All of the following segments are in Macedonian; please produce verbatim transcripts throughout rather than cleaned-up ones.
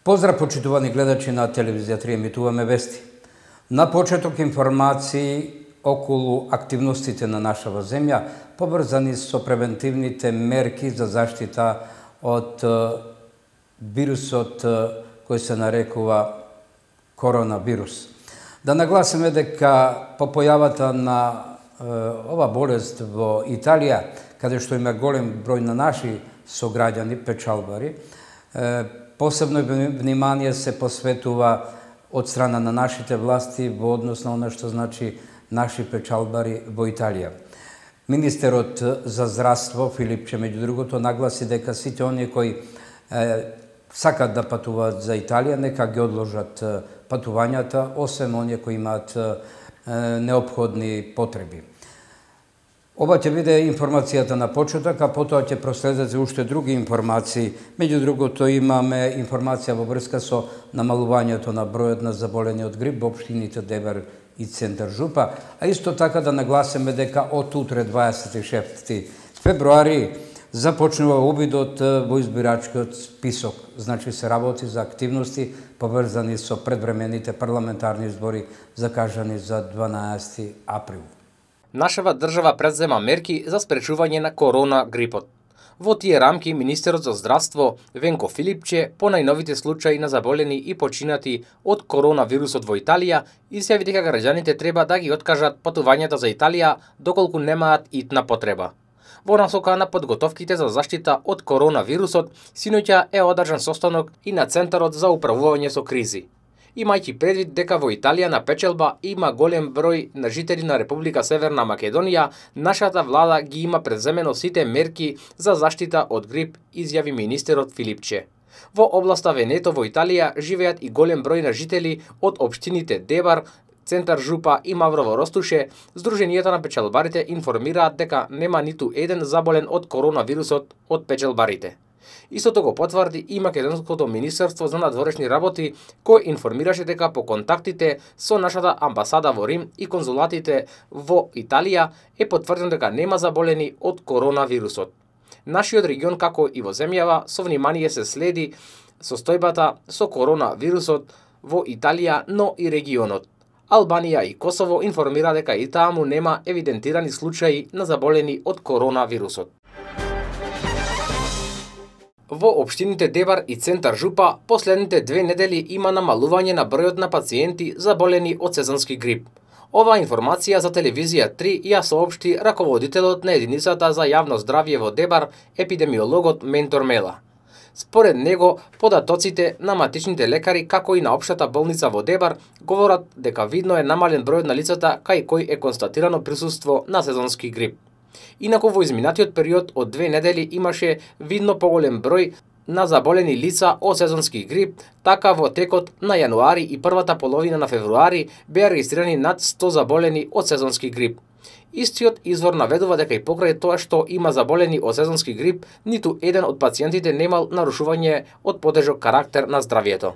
Поздрав, почитувани гледачи на телевизија три, емитуваме вести. На почеток информации околу активностите на нашава земја, поврзани со превентивните мерки за заштита од вирусот кој се нарекува коронавирус. Да нагласиме дека по појавата на ова болест во Италија, каде што има голем број на наши сограѓани, печалбари, посебно внимание се посветува од страна на нашите власти во однос на оно што значи наши печалбари во Италија. Министерот за здравство Филипче, меѓу другото, нагласи дека сите оние кои е, сакат да патуваат за Италија, нека ги одложат патувањата, освен оние кои имаат е, неопходни потреби. Ова ќе биде информацијата на почеток, а потоа ќе проследат уште други информации. Меѓу другото, имаме информација во врска со намалувањето на бројот на заболени од грип во општините Дебар и Центар Жупа, а исто така да нагласиме дека од утре, дваесет и шести февруари, започнува увидот во избирачкиот список. Значи се работи за активности поврзани со предвремените парламентарни избори закажани за дванаесети април. Нашава држава презема мерки за спречување на корона грипот. Во тие рамки, Министерот за здравство Венко Филипче по најновите случаи на заболени и починати од коронавирусот во Италија изјави дека граѓаните треба да ги откажат патувањата за Италија доколку немаат итна потреба. Во насока на подготовките за заштита од коронавирусот, синоќа е одржан состанок и на Центарот за управување со кризи. Имајќи предвид дека во Италија на печелба има голем број на жители на Република Северна Македонија, нашата влада ги има преземено сите мерки за заштита од грип, изјави министерот Филипче. Во областа Венето во Италија живеат и голем број на жители од општините Дебар, Центар Жупа и Маврово Ростуше. Сдруженијата на печелбарите информираат дека нема ниту еден заболен од коронавирусот од печелбарите. Истото го потврди и Македонското министерство за надворешни работи, кој информираше дека по контактите со нашата амбасада во Рим и конзулатите во Италија е потврдено дека нема заболени од коронавирусот. Нашиот регион, како и во земјава, со внимание се следи состојбата со коронавирусот во Италија, но и регионот. Албанија и Косово информира дека и таму нема евидентирани случаи на заболени од коронавирусот. Во општините Дебар и Центар Жупа последните две недели има намалување на бројот на пациенти заболени од сезонски грип. Ова информација за телевизија три ја соопшти раководителот на единицата за јавно здравје во Дебар, епидемиологот Ментор Мела. Според него, податоците на матичните лекари, како и на општата болница во Дебар, говорат дека видно е намален бројот на лицата кај кои е констатирано присуство на сезонски грип. Инаку во изминатиот период од две недели имаше видно поголем број на заболени лица од сезонски грип, така во текот на јануари и првата половина на февруари беа регистрирани над сто заболени од сезонски грип. Истиот извор наведува дека и покрај тоа што има заболени од сезонски грип, ниту еден од пациентите немал нарушување од потежок карактер на здравјето.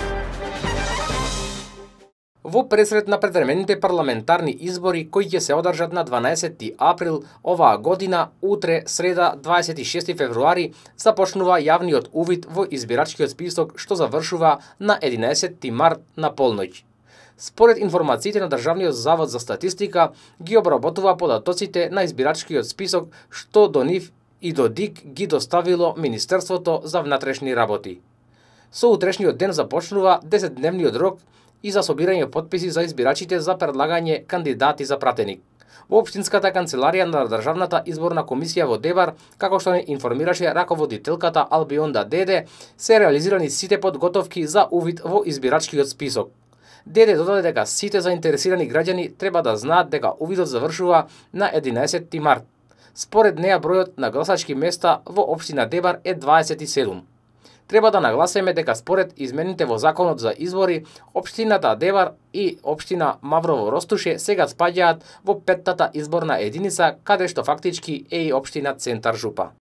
Во пресред на предвремените парламентарни избори кои ќе се одржат на дванаесети април оваа година, утре, среда, дваесет и шести февруари, започнува јавниот увид во избирачкиот список што завршува на единаесети март на полноќ. Според информациите на Државниот завод за статистика, ги обработува податоците на избирачкиот список што до нив и до ДИК ги доставило Министерството за внатрешни работи. Со утрешниот ден започнува десетдневниот рок и за собирање потписи за избирачите за предлагање кандидати за пратеник. Во општинската канцеларија на Државната изборна комисија во Дебар, како што не информираше раководителката Албионда Деде, се реализирани сите подготовки за увид во избирачкиот список. Деде додаде дека сите заинтересирани граѓани треба да знаат дека увидот завршува на единаесети март. Според неа бројот на гласачки места во општина Дебар е дваесет и седум. Треба да нагласиме дека според измените во Законот за избори, општината Дебар и општина Маврово Ростуше сега спаѓаат во петтата изборна единица, каде што фактички е и општина Центар Жупа.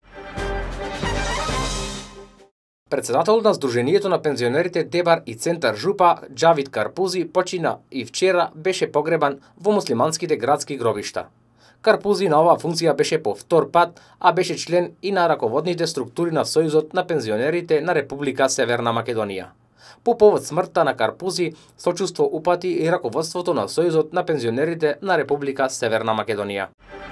Председателот на Сдруженијето на пензионерите Дебар и Центар Жупа, Џавид Карпузи, почина и вчера беше погребан во муслиманските градски гробишта. Карпузи на оваа функција беше по втор пат, а беше член и на раководните структури на Сојузот на пензионерите на Република Северна Македонија. По повод смртта на Карпузи, сочувство упати и раководството на Сојузот на пензионерите на Република Северна Македонија.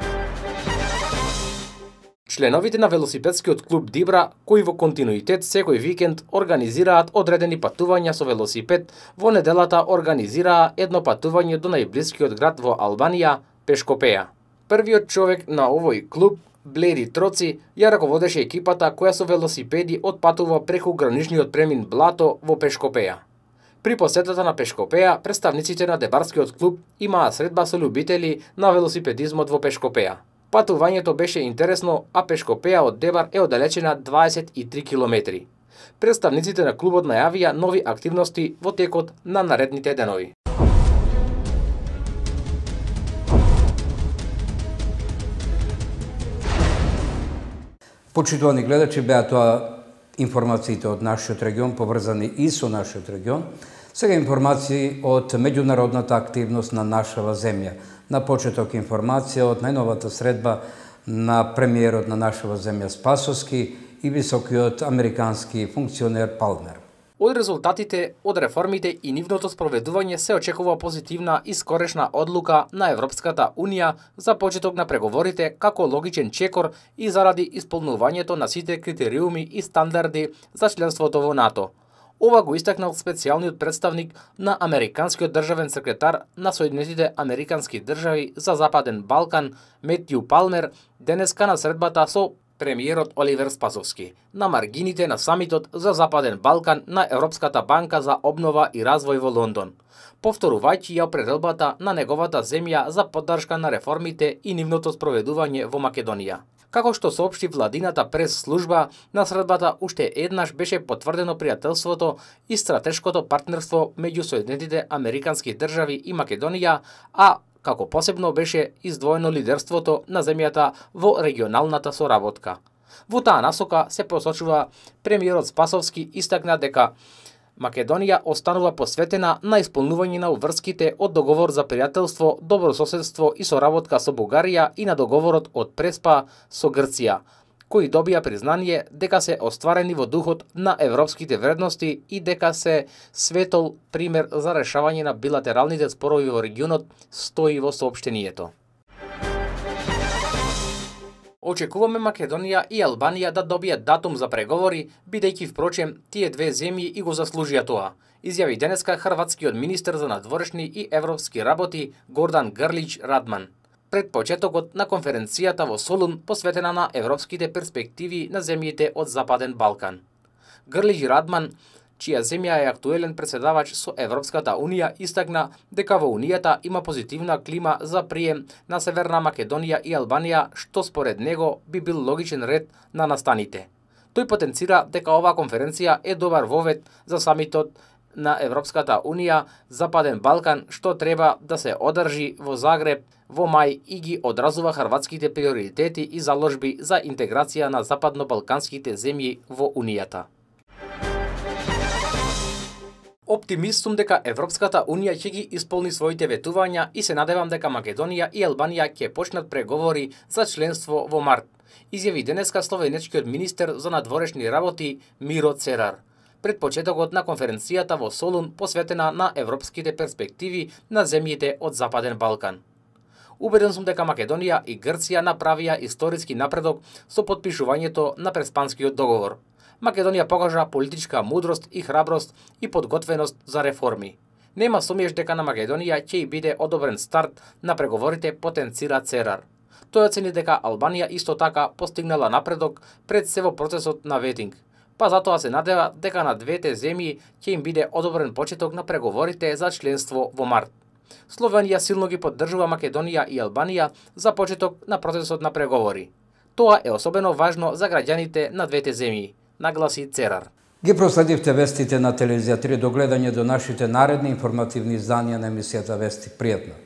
Членовите на велосипедскиот клуб Дибра, кои во континуитет секој викенд организираат одредени патувања со велосипед, во неделата организираа едно патување до најблискиот град во Албанија, Пешкопеја. Првиот човек на овој клуб, Бледи Троци, ја раководеше екипата која со велосипеди отпатува преку граничниот премин Блато во Пешкопеја. При посетата на Пешкопеја, представниците на Дебарскиот клуб имаа средба со љубители на велосипедизмот во Пешкопеја. Патувањето беше интересно, а Пешкопеја од Дебар е оддалечена дваесет и три километри. Представниците на клубот најавија нови активности во текот на наредните денови. Почитувани гледачи, беа тоа информациите од нашиот регион, поврзани и со нашиот регион. Сега информации од меѓународната активност на нашава земја. На почеток информација од најновата средба на премиерот на нашава земја Спасовски и високиот американски функционер Палмер. Од резултатите од реформите и нивното спроведување се очекува позитивна и скорешна одлука на Европската Унија за почеток на преговорите како логичен чекор и заради исполнувањето на сите критериуми и стандарди за членството во НАТО. Ова го истакнал специјалниот представник на американскиот државен секретар на Соединетите Американски држави за Западен Балкан Метју Палмер денеска на средбата со премиерот Оливер Спасовски на маргините на самитот за Западен Балкан на Европската банка за обнова и развој во Лондон, повторувајќи ја определбата на неговата земја за поддршка на реформите и нивното спроведување во Македонија. Како што соопшти владината прес-служба, на средбата уште еднаш беше потврдено пријателството и стратешкото партнерство меѓу Соединетите Американски држави и Македонија, а како посебно беше издвоено лидерството на земјата во регионалната соработка. Во таа насока се посочува премиерот Спасовски истакна дека Македонија останува посветена на исполнување на уврските од договор за пријателство, добрососедство и соработка со Бугарија и на договорот од Преспа со Грција, кои добија признание дека се остварени во духот на европските вредности и дека се светол пример за решавање на билатералните спорови во регионот, стои во соопштението. Очекуваме Македонија и Албанија да добијат датум за преговори, бидејќи впрочем тие две земји и го заслужија тоа, изјави денеска хрватскиот министер за надворешни и европски работи Гордан Грлич Радман пред почетокот на конференцијата во Солун посветена на европските перспективи на земјите од Западен Балкан. Грлич Радман, чија земја е актуелен претседавач со Европската Унија, истакна дека во Унијата има позитивна клима за прием на Северна Македонија и Албанија, што според него би бил логичен ред на настаните. Тој потенцира дека оваа конференција е добар вовед за самитот на Европската Унија Западен Балкан, што треба да се одржи во Загреб во мај и ги одразува хрватските приоритети и заложби за интеграција на западно-балканските земји во Унијата. Оптимист сум дека Европската Унија ќе ги исполни своите ветувања и се надевам дека Македонија и Албанија ќе почнат преговори за членство во март, изјави денеска словенечкиот министер за надворешни работи Миро Церар пред почетокот на конференцијата во Солун посветена на европските перспективи на земјите од Западен Балкан. Убеден сум дека Македонија и Грција направија историски напредок со потпишувањето на Преспанскиот договор. Македонија покажа политичка мудрост и храброст и подготвеност за реформи. Нема сомнеш дека на Македонија ќе и биде одобрен старт на преговорите, потенцира Церар. Тој оцени дека Албанија исто така постигнала напредок пред се во процесот на ветинг, па затоа се надева дека на двете земји ќе им биде одобрен почеток на преговорите за членство во март. Словенија силно ги поддржува Македонија и Албанија за почеток на процесот на преговори. Тоа е особено важно за граѓаните на двете земји, нагласи Церар. Ги проследивте вестите на телевизија три. До гледање до нашите наредни информативни изданија на емисијата Вести. Пријатно!